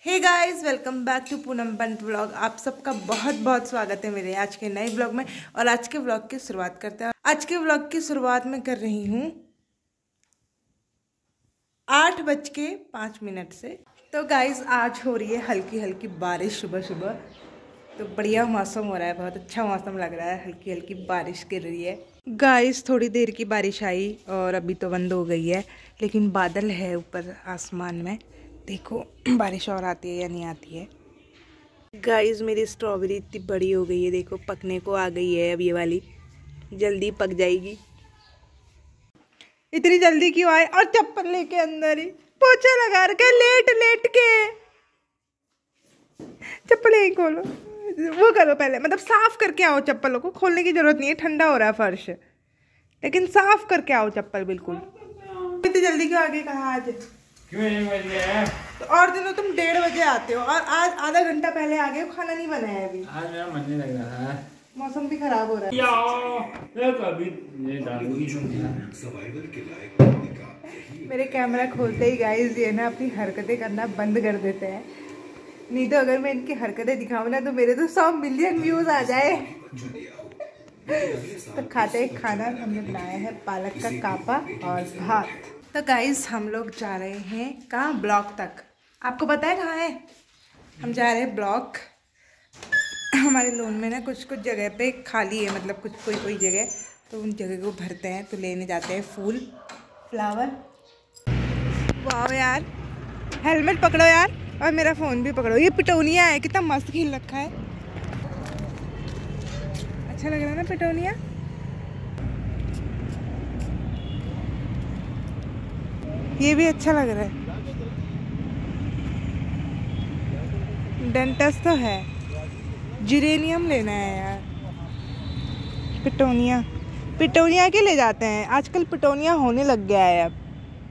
Hey guys, welcome back to Poonam Bant vlog. आप सबका बहुत बहुत स्वागत है मेरे आज के नए व्लॉग में। और आज के व्लॉग की शुरुआत करते हैं। आज के व्लॉग की शुरुआत में कर रही हूँ 8:05 से। तो गाइस आज हो रही है हल्की हल्की बारिश सुबह सुबह। तो बढ़िया मौसम हो रहा है, बहुत अच्छा मौसम लग रहा है, हल्की हल्की बारिश गिर रही है। गाइस थोड़ी देर की बारिश आई और अभी तो बंद हो गई है, लेकिन बादल है ऊपर आसमान में। देखो बारिश और आती है या नहीं आती है। गाइस मेरी स्ट्रॉबेरी इतनी बड़ी हो गई है, देखो पकने को आ गई है। अब ये वाली जल्दी पक जाएगी। इतनी जल्दी क्यों आए? और चप्पल लेके अंदर ही पोछा लगा रखा, लेट लेट के। चप्पल यही खोलो, वो करो पहले, मतलब साफ करके आओ। चप्पलों को खोलने की जरूरत नहीं है, ठंडा हो रहा है फर्श, लेकिन साफ करके आओ चप्पल बिल्कुल। इतनी जल्दी क्यों आगे कहा आज? क्यों 1 बजे है? तो और दिनों तुम 1:30 बजे आते हो और आज आधा घंटा पहले आ गए हो। खाना नहीं बनाया अभी। आज मेरा मन नहीं लग रहा है, मौसम भी खराब हो रहा है। मेरे कैमरा खोलते ही गाइस ये ना अपनी हरकतें करना बंद कर देते हैं। नहीं तो अगर मैं इनकी हरकतें दिखाऊं ना तो मेरे तो 100 मिलियन व्यूज आ जाए। तो खाते हैं खाना। हमने बनाया है पालक का कापा और भात। तो गाइस हम लोग जा रहे हैं कहाँ? ब्लॉक तक। आपको पता है कहाँ है? हम जा रहे हैं ब्लॉक। हमारे लोन में ना कुछ कुछ जगह पे खाली है, मतलब कुछ कोई जगह, तो उन जगह को भरते हैं। तो लेने जाते हैं फूल, फ्लावर। वाह यार, हेलमेट पकड़ो यार और मेरा फ़ोन भी पकड़ो। ये पिटोनिया है, कितना मस्त खिल रखा है। अच्छा लग रहा है ना पिटोनिया? ये भी अच्छा लग रहा है। डेंटस तो है, जिरेनियम लेना है यार। पिटोनिया, पिटोनिया के ले जाते हैं। आजकल पिटोनिया होने लग गया है। अब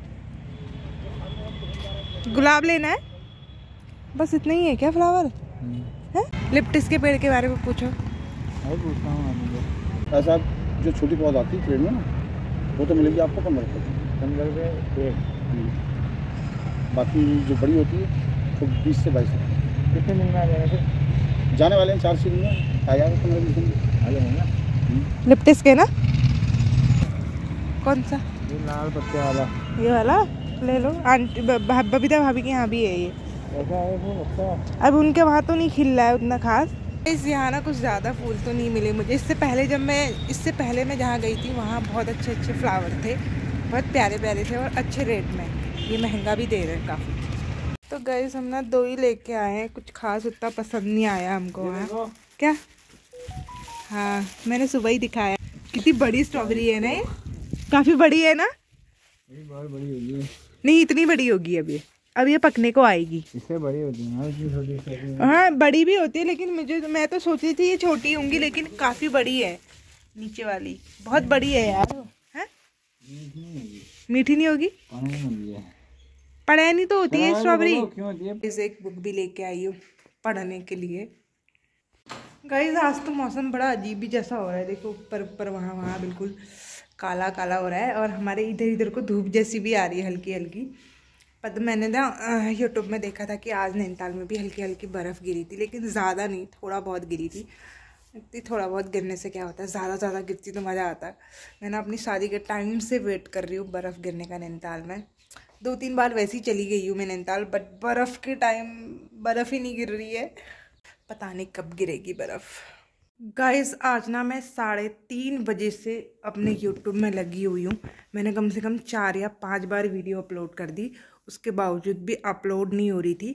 गुलाब लेना है, बस इतना ही है क्या फ्लावर है? लिप्टिस के पेड़ के बारे में पूछो। ऐसा जो छोटी पौधा आती है पेड़ में ना, वो तो मिलेगी आपको 15 रुपये। बाकी जो बड़ी होती है तो 20 से 22 रुपये। कितने दिन में आ जाएगा फिर? जाने वाले हैं 4 दिन में, आ जाएगा 15-20 दिन में आ जाएगा। लिप्टिस के ना? कौन सा? ये लाल पत्ते वाला, ये वाला ले लो। आंटी बबीता भाभी के यहाँ भी है ये। ऐसा है वो अच्छा। अब उनके वहाँ तो नहीं खिल रहा है उतना खास। इस यहाँ ना कुछ ज़्यादा फूल तो नहीं मिले मुझे। इससे पहले मैं जहाँ गई थी वहाँ बहुत अच्छे अच्छे फ्लावर थे, बहुत प्यारे प्यारे थे और अच्छे रेट में। ये महंगा भी दे रहे हैं काफ़ी। तो गाइस हम ना 2 ही लेके आए हैं, कुछ खास उतना पसंद नहीं आया हमको। वहाँ क्या? हाँ मैंने सुबह ही दिखाया। कितनी बड़ी स्ट्रॉबेरी है ना ये, काफ़ी बड़ी है ना? ये बहुत बड़ी होगी। नहीं इतनी बड़ी होगी अभी, अब ये पकने को आएगी। इससे बड़ी होती है, इसकी छोटी। हाँ बड़ी भी होती है, लेकिन मैं तो सोची थी ये छोटी होंगी, लेकिन काफ़ी बड़ी है। नीचे वाली बहुत बड़ी है यार। है मीठी नहीं होगी? पढ़ाई तो होती है स्ट्रॉबेरी। इस एक बुक भी लेके आई हूँ पढ़ने के लिए। गाइस आज तो मौसम बड़ा अजीब ही जैसा हो रहा है। देखो ऊपर ऊपर वहाँ बिल्कुल काला काला हो रहा है और हमारे इधर इधर को धूप जैसी भी आ रही है हल्की हल्की। पर मैंने ना यूट्यूब में देखा था कि आज नैनीताल में भी हल्की हल्की बर्फ़ गिरी थी, लेकिन ज़्यादा नहीं, थोड़ा बहुत गिरी थी। इतनी थोड़ा बहुत गिरने से क्या होता है, ज़्यादा गिरती तो मज़ा आता है। मैं ना अपनी शादी के टाइम से वेट कर रही हूँ बर्फ़ गिरने का नैनीताल में। 2-3 बार वैसे ही चली गई हूँ मैं नैनीताल, बट बर्फ़ के टाइम बर्फ़ ही नहीं गिर रही है। पता नहीं कब गिरेगी बर्फ़। गाइस आज ना मैं 3:30 बजे से अपने यूट्यूब में लगी हुई हूँ। मैंने कम से कम 4 या 5 बार वीडियो अपलोड कर दी, उसके बावजूद भी अपलोड नहीं हो रही थी।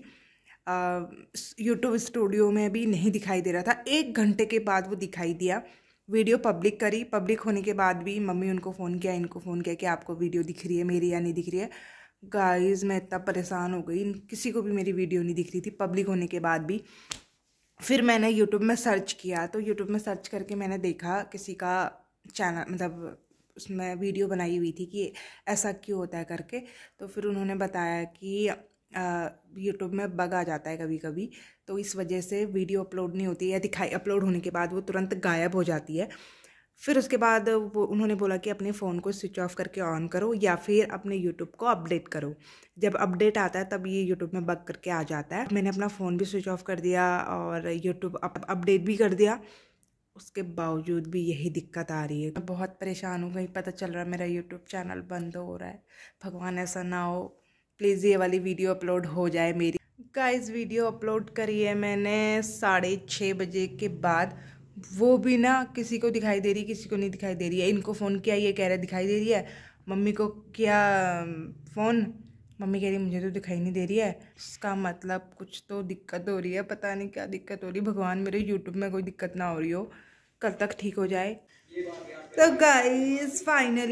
यूट्यूब स्टूडियो में भी नहीं दिखाई दे रहा था। 1 घंटे के बाद वो दिखाई दिया। वीडियो पब्लिक करी, पब्लिक होने के बाद भी मम्मी उनको फ़ोन किया, इनको फ़ोन किया कि आपको वीडियो दिख रही है मेरी या नहीं दिख रही है। गाइस मैं इतना परेशान हो गई, किसी को भी मेरी वीडियो नहीं दिख रही थी पब्लिक होने के बाद भी। फिर मैंने यूट्यूब में सर्च किया, तो यूट्यूब में सर्च करके मैंने देखा किसी का चैनल, मतलब उसमें वीडियो बनाई हुई थी कि ऐसा क्यों होता है करके। तो फिर उन्होंने बताया कि यूट्यूब में बग आ जाता है कभी कभी, तो इस वजह से वीडियो अपलोड नहीं होती है, या अपलोड होने के बाद वो तुरंत गायब हो जाती है। फिर उसके बाद वो उन्होंने बोला कि अपने फ़ोन को स्विच ऑफ करके ऑन करो या फिर अपने यूट्यूब को अपडेट करो। जब अपडेट आता है तब ये यूट्यूब में बग करके आ जाता है। मैंने अपना फ़ोन भी स्विच ऑफ कर दिया और यूट्यूब अपडेट भी कर दिया, उसके बावजूद भी यही दिक्कत आ रही है। मैं बहुत परेशान हूँ, कहीं पता चल रहा है मेरा यूट्यूब चैनल बंद हो रहा है। भगवान ऐसा ना हो, प्लीज़ ये वाली वीडियो अपलोड हो जाए मेरी। गाइस वीडियो अपलोड करी है मैंने 6:30 बजे के बाद, वो भी ना किसी को दिखाई दे रही किसी को नहीं दिखाई दे रही है। इनको फ़ोन किया, ये कह रहे दिखाई दे रही है। मम्मी को किया फ़ोन, मम्मी कह रही मुझे तो दिखाई नहीं दे रही है। इसका मतलब कुछ तो दिक्कत हो रही है, पता नहीं क्या दिक्कत हो रही है। भगवान मेरे यूट्यूब में कोई दिक्कत ना हो रही हो, कल तक ठीक हो जाए। तो गाइस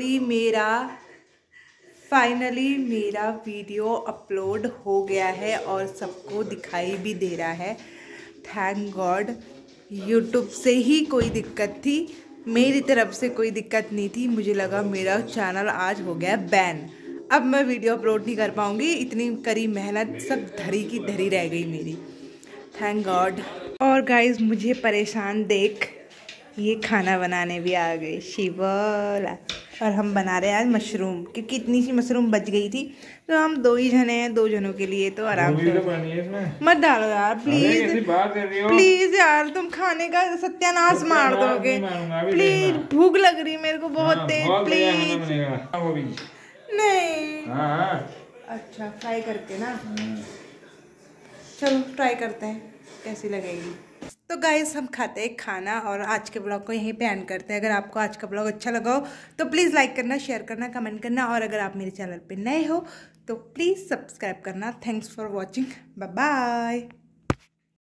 फाइनली मेरा वीडियो अपलोड हो गया है और सबको दिखाई भी दे रहा है। Thank God. यूट्यूब से ही कोई दिक्कत थी, मेरी तरफ से कोई दिक्कत नहीं थी। मुझे लगा मेरा चैनल आज हो गया बैन, अब मैं वीडियो अपलोड नहीं कर पाऊँगी। इतनी करी मेहनत सब धरी की धरी रह गई मेरी। Thank God. और गाइस मुझे परेशान देख ये खाना बनाने भी आ गई शिवला, और हम बना रहे हैं आज मशरूम, क्योंकि इतनी सी मशरूम बच गई थी। तो हम 2 ही जने हैं, 2 जनों के लिए तो आराम से। मत डालो यार प्लीज यार, तुम खाने का सत्यानाश मार दोगे। प्लीज भूख लग रही मेरे को बहुत तेज, प्लीज। नहीं अच्छा फ्राई करके ना, चलो ट्राई करते हैं कैसी लगेगी। तो गाइस हम खाते हैं खाना और आज के ब्लॉग को यहीं पे एंड करते हैं। अगर आपको आज का ब्लॉग अच्छा लगा हो तो प्लीज़ लाइक करना, शेयर करना, कमेंट करना, और अगर आप मेरे चैनल पे नए हो तो प्लीज़ सब्सक्राइब करना। Thanks for watching, bye bye.